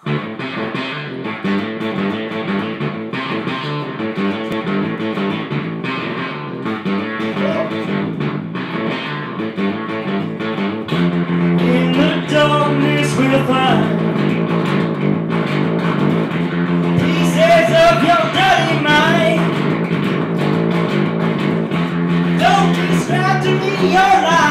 In the darkness we'll find pieces of your dirty mind. Don't describe to me your life.